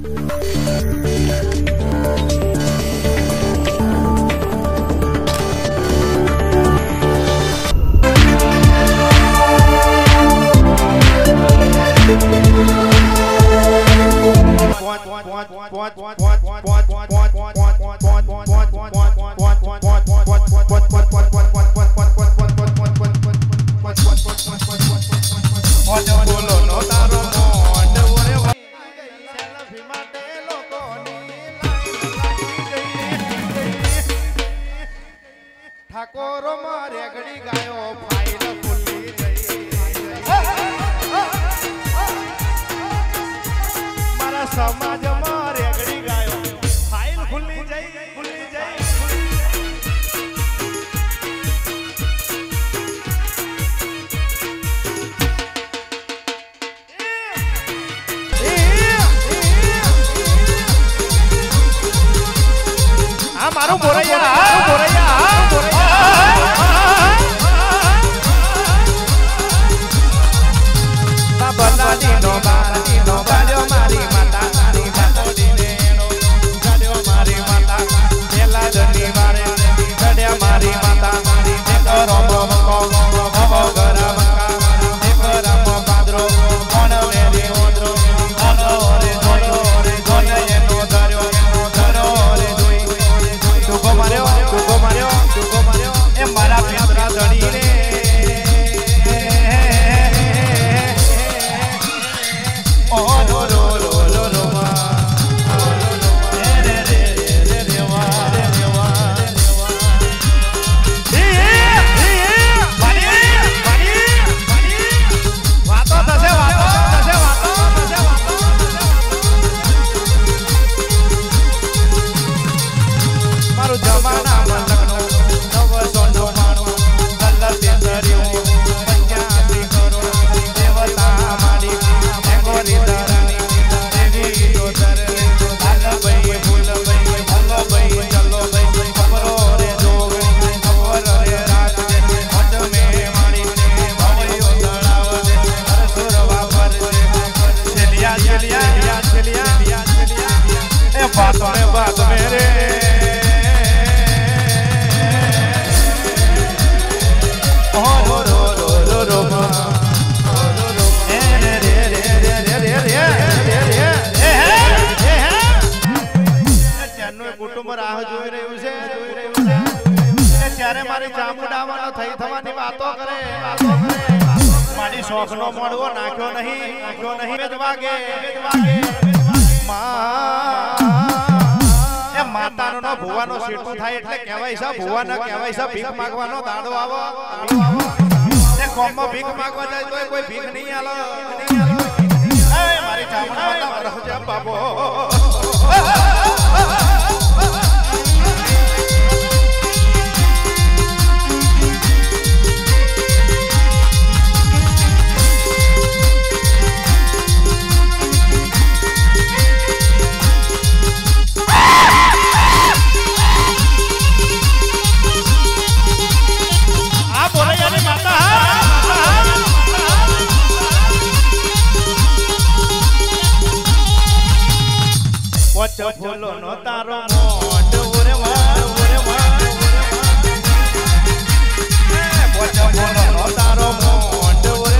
ઠાકોરો મારે ઘડી ગાયો ફાઇલ ખુલ્લી જઈ મારા સમાજ મારે ઘડી ગાયો ફાઇલ ખુલ્લી જઈ આ મારો બોરૈયા बात मेरे कुटुंब राह જોઈ રહ્યું છે ત્યારે મારી ચામુંડાવાનો થઈ થવાની વાતો કરે મારી શોખનો મળવો નાખ્યો નહીં વેજવાગે એ માતાનો ભુવાનો સીટું થાય એટલે કહેવાય છે ભુવાના કહેવાય છે ભીખ માંગવાનો દાડો આવો એ કોમમાં ભીખ માંગવા જાય તો કોઈ ભીખ નહીં આલો એ મારી ચામુંડા રહજે બાબો बोलो नो तारो मोट ओरे बोलो नो तारो मोट ओरे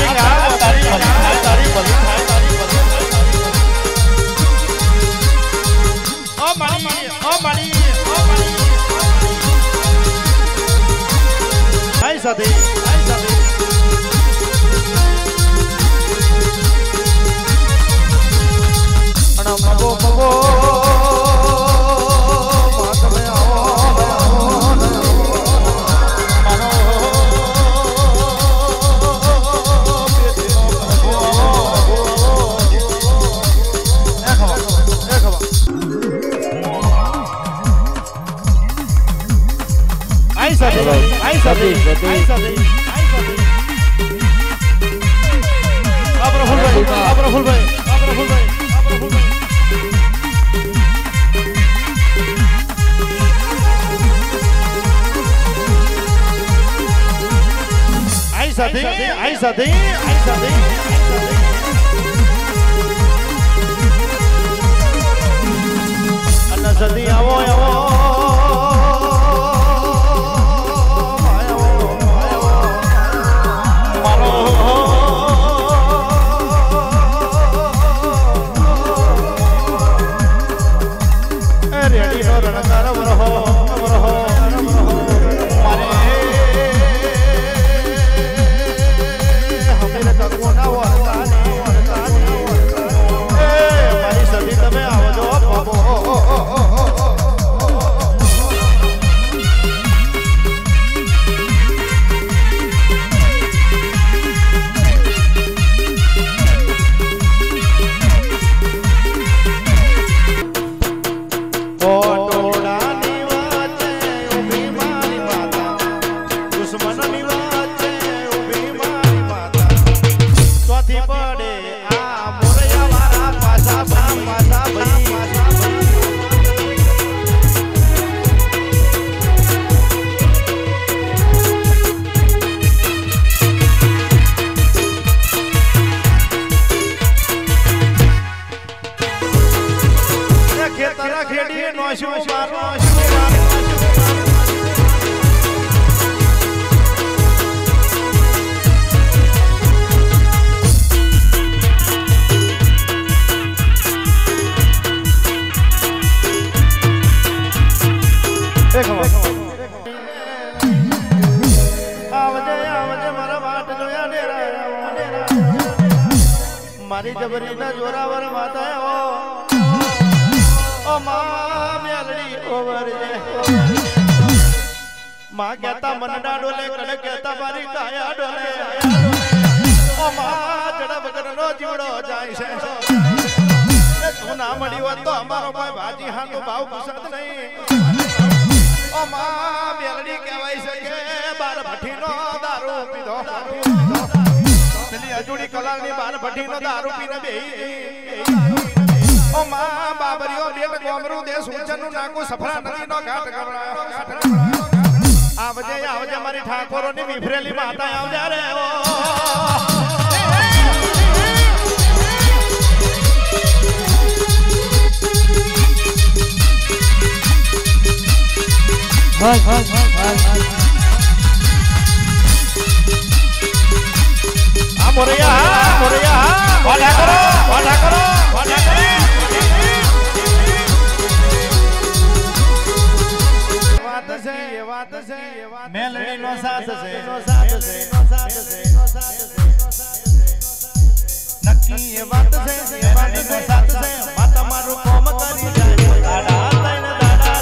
મારી જબરી ના જોરાવર માતા ઓ માં મેલડી ઓવર જે માં કહેતા મન ડાડો લે કડે કહેતા મારી કાયા ડોલે ઓ માં જડા વગર નો જીવડો જાય છે તું ના મળી હોત તો અમારો ભાઈ ભાજી હાનો ભાવ પૂછત નહીં ઓ માં મેલડી કહેવાય છે કે બાર ભઠ્ઠીનો દારૂ પીધો અજુડી કલાલની બાર ભઠ્ઠીનો દારૂ પીને બેહી ઓ માં બાબરીઓ બેટ ગોમરું દેશ ઉંચનું નાકું સફરા નદીનો ઘાટ ગવડાયો આવજે મારી ઠાકોરોની વિફરેલી માતા આવજે રે મોરૈયા વાડા કરો વાત છે મેલડી નો સાથ છે નક્કી એ વાત છે મેલડી નો સાથ છે માતા મારું કોમ કરી જાય દાડા તૈન દાડા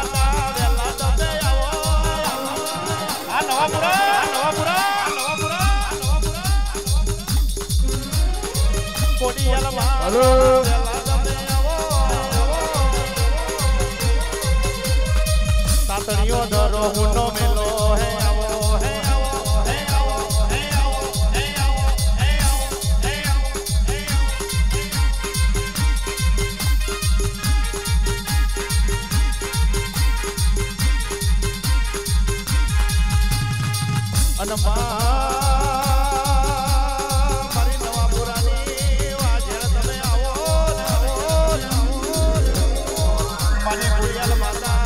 તાતણીઓ ધરો હુનો મેલો હે આવો હે આવો હે આવો હે આવો હે આવો હે આવો હે આવો મારી નવા પુરાની વાજે તમે આવો મને ગુડિયાલ માતા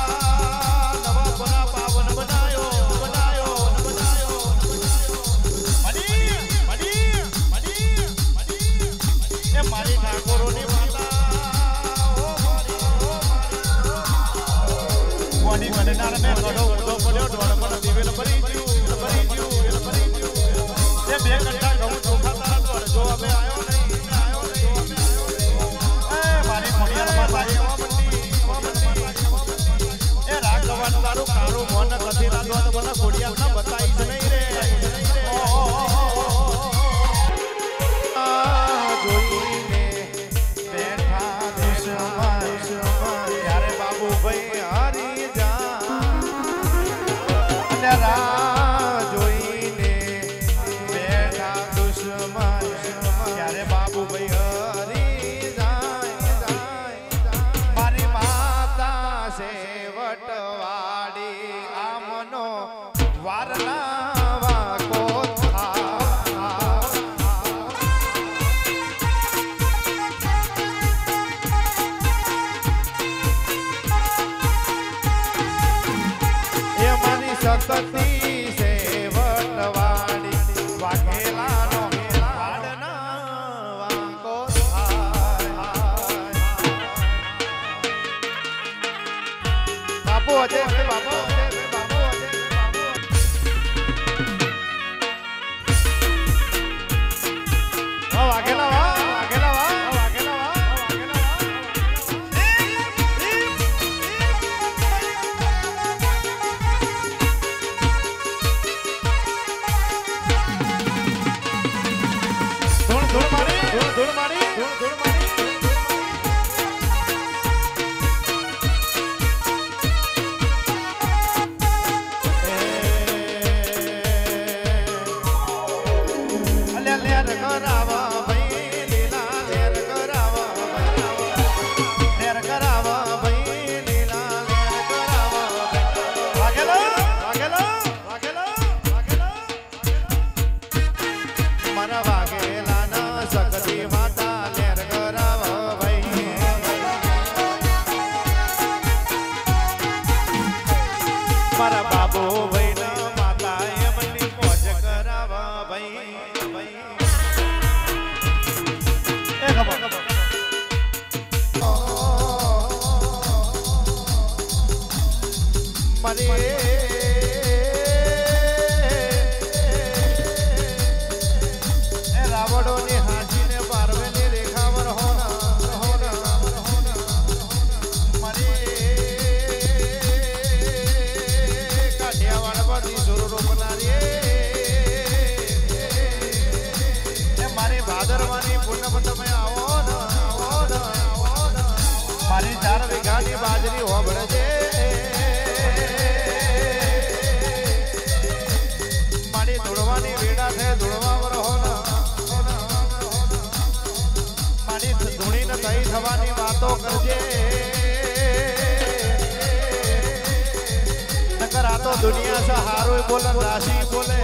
दुनिया से हारो बोले राशि बोले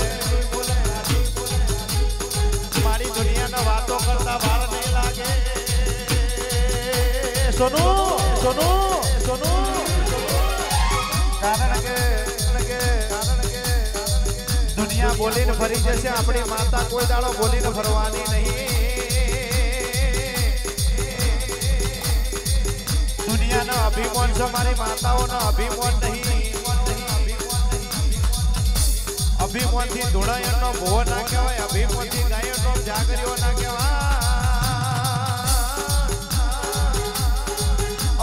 मारी दुनिया ना बातों करता बार नहीं लागे सुनो सुनो सुनो कारण के दुनिया बोली न फरी जैसे अपनी माता कोई दाड़ो बोली न फरवानी नहीं दुनिया ना अभिमान से हमारी माताओं ना अभिमान नहीं अभिमान थी धुणायण नो भोव ना कहेवाय अभिमान थी गायण नो जागरियो ना कहेवाय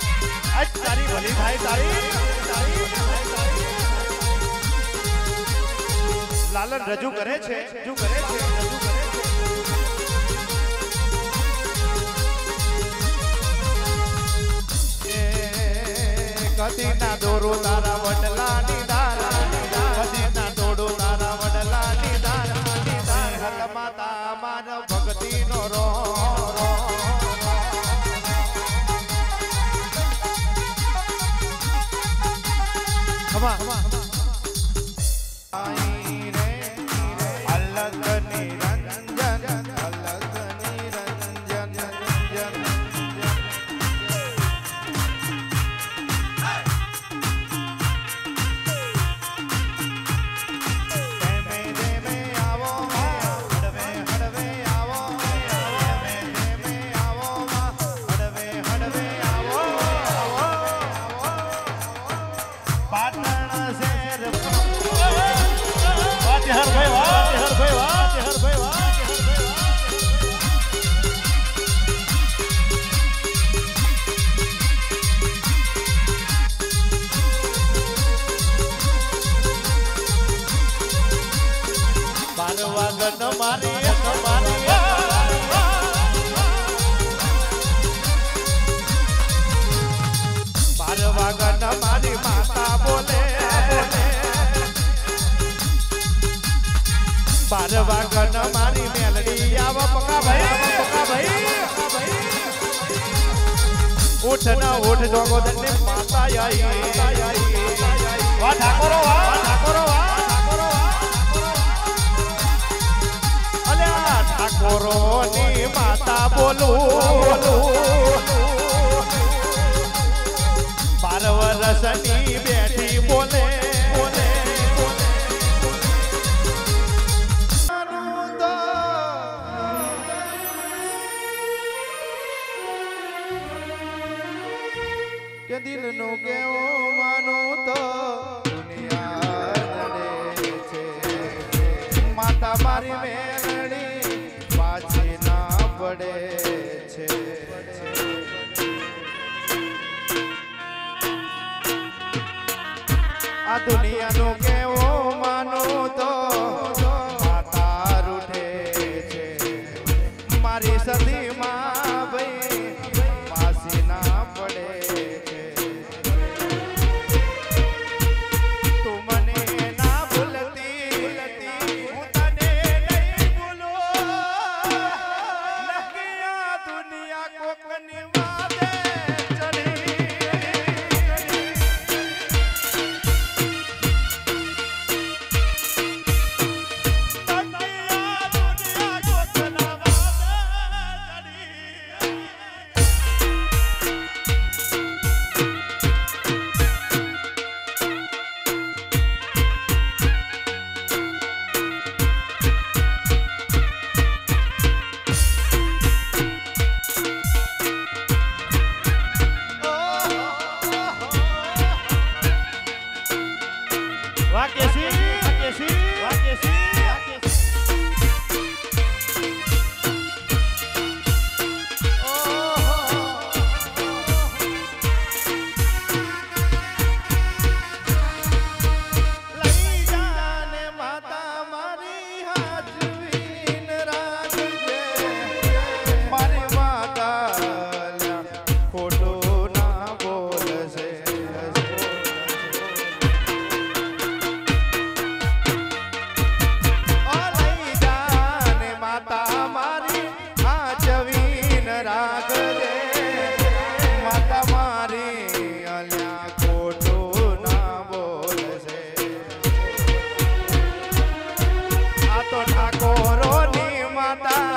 લાલન રજૂ કરે છે કદીના દોરો તારા વડલાની દારા કદીના દોડો તારા વડલાની દારા હલ માતા માનવ ભક્તિનો રો મારી માતા બોલે 12 વાગન મારી મેલડી આવ પકા ભાઈ ઉઠ ના ઉઠ જોગોદન ને માતા આઈ વાહ ઠાકોરો અલ્યા ઠાકોરો ની માતા બોલું 12 વર્ષની બેઠી બોલે કે દિલ નો કેવો માનો તો દુનિયા નડે છે માતા મારી મેલડી પાછી ના પડે છે આ દુનિયાનો કેવો માનો તો માતા રૂઠે છે મારી સદીમાં ભાઈ પાછી ના પડે છે તું મને ના ભૂલતી હું તને નહીં ભૂલું નકી આ દુનિયા કોકની વાદે ઠાકોરો ની માતા